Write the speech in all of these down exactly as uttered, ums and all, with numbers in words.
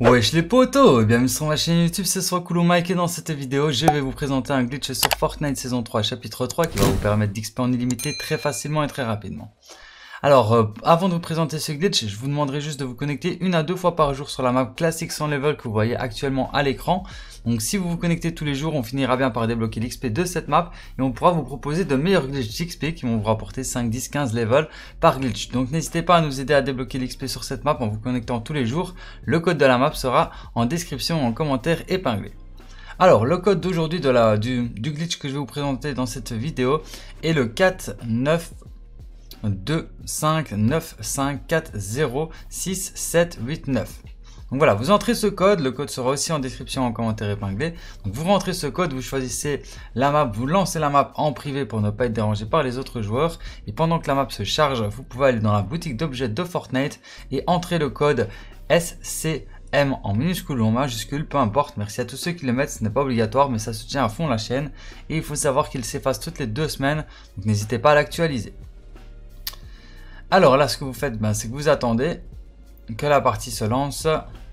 Wesh les potos, bienvenue sur ma chaîne YouTube, c'est Cooloo Mike et dans cette vidéo je vais vous présenter un glitch sur Fortnite saison trois chapitre trois qui va vous permettre d'X P en illimité très facilement et très rapidement. Alors euh, avant de vous présenter ce glitch, je vous demanderai juste de vous connecter une à deux fois par jour sur la map classique sans level que vous voyez actuellement à l'écran. Donc si vous vous connectez tous les jours, on finira bien par débloquer l'X P de cette map et on pourra vous proposer de meilleurs glitches d'X P qui vont vous rapporter cinq, dix, quinze levels par glitch. Donc n'hésitez pas à nous aider à débloquer l'X P sur cette map en vous connectant tous les jours. Le code de la map sera en description ou en commentaire épinglé. Alors le code d'aujourd'hui de la du, du glitch que je vais vous présenter dans cette vidéo est le quatre neuf deux cinq neuf cinq quatre zéro six sept huit neuf. Donc voilà, vous entrez ce code, le code sera aussi en description en commentaire épinglé. Donc vous rentrez ce code, vous choisissez la map, vous lancez la map en privé pour ne pas être dérangé par les autres joueurs. Et pendant que la map se charge, vous pouvez aller dans la boutique d'objets de Fortnite et entrer le code S C M en minuscule ou en majuscule, peu importe. Merci à tous ceux qui le mettent, ce n'est pas obligatoire mais ça soutient à fond la chaîne. Et il faut savoir qu'il s'efface toutes les deux semaines, donc n'hésitez pas à l'actualiser. Alors là, ce que vous faites, ben, c'est que vous attendez que la partie se lance.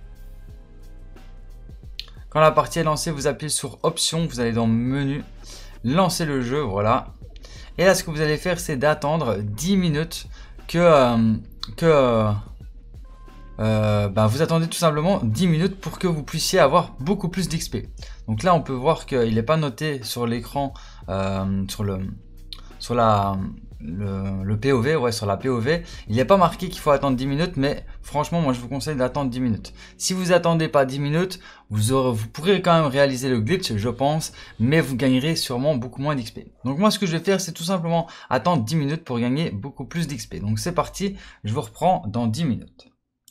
Quand la partie est lancée, vous appuyez sur Options, vous allez dans Menu, lancer le jeu, voilà. Et là, ce que vous allez faire, c'est d'attendre dix minutes que... Euh, que euh, euh, ben, vous attendez tout simplement dix minutes pour que vous puissiez avoir beaucoup plus d'X P. Donc là, on peut voir qu'il n'est pas noté sur l'écran, euh, sur le... sur la... Le, le P O V, ouais, sur la P O V, il n'est pas marqué qu'il faut attendre dix minutes, mais franchement, moi je vous conseille d'attendre dix minutes. Si vous attendez pas dix minutes, vous, aurez, vous pourrez quand même réaliser le glitch, je pense, mais vous gagnerez sûrement beaucoup moins d'X P. Donc moi, ce que je vais faire, c'est tout simplement attendre dix minutes pour gagner beaucoup plus d'X P. Donc c'est parti, je vous reprends dans dix minutes.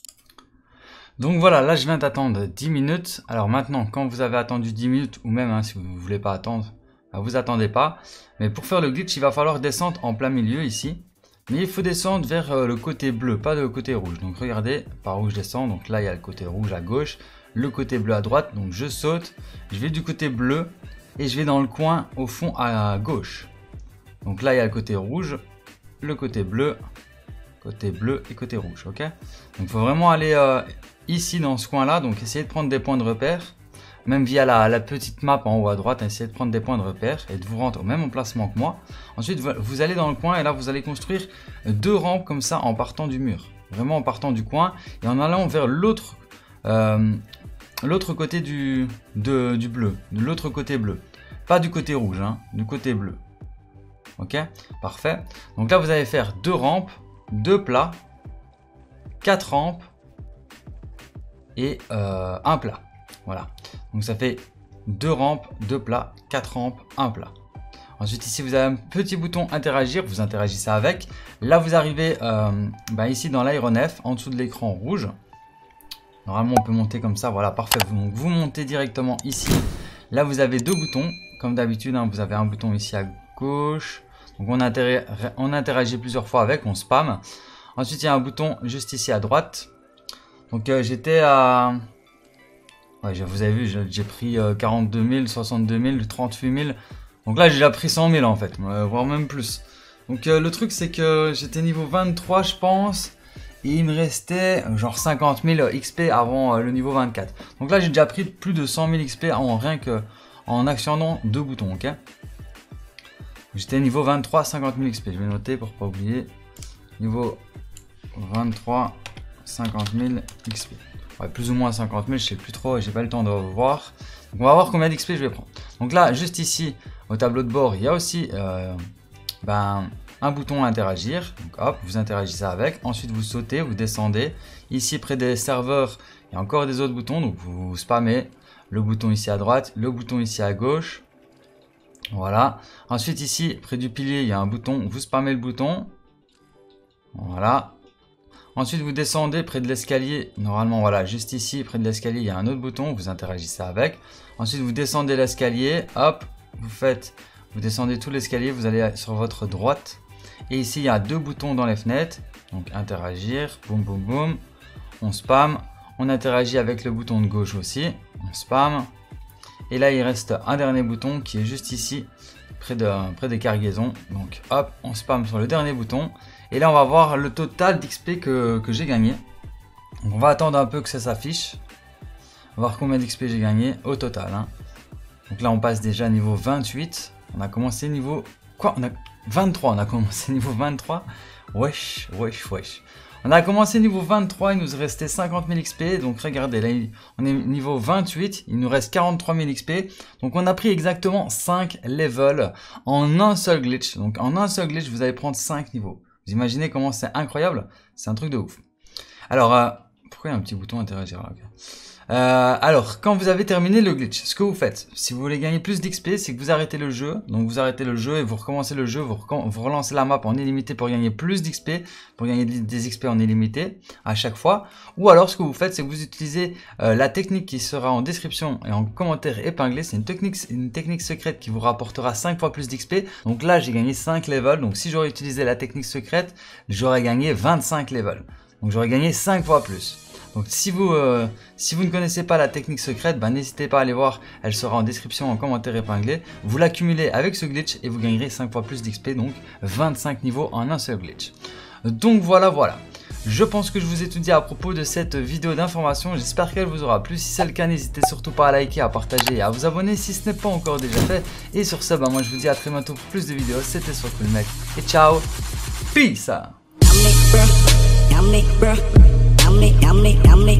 Donc voilà, là je viens d'attendre dix minutes. Alors maintenant, quand vous avez attendu dix minutes, ou même hein, si vous ne voulez pas attendre, vous attendez pas, mais pour faire le glitch il va falloir descendre en plein milieu ici, mais il faut descendre vers euh, le côté bleu, pas le côté rouge. Donc regardez par où je descends, donc là il y a le côté rouge à gauche, le côté bleu à droite, donc je saute, je vais du côté bleu et je vais dans le coin au fond à gauche. Donc là il y a le côté rouge, le côté bleu, côté bleu et côté rouge, ok. Donc il faut vraiment aller euh, ici dans ce coin là, donc essayez de prendre des points de repère. Même via la, la petite map en haut à droite, essayez de prendre des points de repère et de vous rendre au même emplacement que moi. Ensuite, vous, vous allez dans le coin et là, vous allez construire deux rampes comme ça en partant du mur. Vraiment en partant du coin et en allant vers l'autre euh, l'autre côté du, de, du bleu, de l'autre côté bleu. Pas du côté rouge, hein, du côté bleu. Ok, parfait. Donc là, vous allez faire deux rampes, deux plats, quatre rampes et euh, un plat. Voilà, donc ça fait deux rampes, deux plats, quatre rampes, un plat. Ensuite ici vous avez un petit bouton interagir, vous interagissez avec. Là vous arrivez euh, bah ici dans l'aéronef, en dessous de l'écran rouge. Normalement on peut monter comme ça, voilà parfait. Donc vous montez directement ici. Là vous avez deux boutons, comme d'habitude, hein, vous avez un bouton ici à gauche. Donc on, interagit, on interagit plusieurs fois avec, on spam. Ensuite il y a un bouton juste ici à droite. Donc euh, j'étais à... Ouais, vous avez vu, j'ai pris quarante-deux mille, soixante-deux mille, trente-huit mille. Donc là, j'ai déjà pris cent mille en fait, voire même plus. Donc euh, le truc, c'est que j'étais niveau vingt-trois, je pense. Et il me restait genre cinquante mille X P avant euh, le niveau vingt-quatre. Donc là, j'ai déjà pris plus de cent mille X P en rien que en actionnant deux boutons, ok. J'étais niveau vingt-trois, cinquante mille X P. Je vais noter pour pas oublier. Niveau vingt-trois, cinquante mille X P. Ouais, plus ou moins cinquante mille, je sais plus trop, j'ai pas le temps de voir. Donc on va voir combien d'X P je vais prendre. Donc là, juste ici, au tableau de bord, il y a aussi euh, ben, un bouton interagir. Donc hop, vous interagissez avec. Ensuite, vous sautez, vous descendez. Ici, près des serveurs, il y a encore des autres boutons. Donc vous spammez le bouton ici à droite, le bouton ici à gauche. Voilà. Ensuite, ici, près du pilier, il y a un bouton. Vous spammez le bouton. Voilà. Ensuite, vous descendez près de l'escalier. Normalement, voilà, juste ici, près de l'escalier, il y a un autre bouton. Vous interagissez avec. Ensuite, vous descendez l'escalier. Hop, vous faites, vous descendez tout l'escalier. Vous allez sur votre droite. Et ici, il y a deux boutons dans les fenêtres. Donc, interagir. Boum, boum, boum. On spam. On interagit avec le bouton de gauche aussi. On spam. Et là, il reste un dernier bouton qui est juste ici, près, de, près des cargaisons. Donc, hop, on spam sur le dernier bouton. Et là, on va voir le total d'X P que, que j'ai gagné. Donc, on va attendre un peu que ça s'affiche. voir combien d'X P j'ai gagné au total. Hein. Donc là, on passe déjà niveau vingt-huit. On a commencé niveau... Quoi? On a... vingt-trois, on a commencé niveau vingt-trois. Wesh, wesh, wesh. On a commencé niveau vingt-trois, il nous restait cinquante mille X P. Donc regardez, là, on est niveau vingt-huit. Il nous reste quarante-trois mille X P. Donc on a pris exactement cinq levels en un seul glitch. Donc en un seul glitch, vous allez prendre cinq niveaux. Vous imaginez comment c'est incroyable? C'est un truc de ouf. Alors, euh, pourquoi il y a un petit bouton interagir là? Okay. Euh, alors, quand vous avez terminé le glitch, ce que vous faites, si vous voulez gagner plus d'X P, c'est que vous arrêtez le jeu. Donc, vous arrêtez le jeu et vous recommencez le jeu, vous, vous relancez la map en illimité pour gagner plus d'X P, pour gagner des X P en illimité à chaque fois. Ou alors, ce que vous faites, c'est que vous utilisez euh, la technique qui sera en description et en commentaire épinglé. C'est une technique, une technique secrète qui vous rapportera cinq fois plus d'X P. Donc là, j'ai gagné cinq levels. Donc, si j'aurais utilisé la technique secrète, j'aurais gagné vingt-cinq levels. Donc, j'aurais gagné cinq fois plus. Donc si vous, euh, si vous ne connaissez pas la technique secrète, bah, n'hésitez pas à aller voir, elle sera en description, en commentaire épinglé. Vous l'accumulez avec ce glitch et vous gagnerez cinq fois plus d'X P, donc vingt-cinq niveaux en un seul glitch. Donc voilà, voilà. Je pense que je vous ai tout dit à propos de cette vidéo d'information. J'espère qu'elle vous aura plu. Si c'est le cas, n'hésitez surtout pas à liker, à partager et à vous abonner si ce n'est pas encore déjà fait. Et sur ce, bah, moi je vous dis à très bientôt pour plus de vidéos. C'était SwagCoolMec et ciao. Peace. Yummy, yummy, yummy, yummy.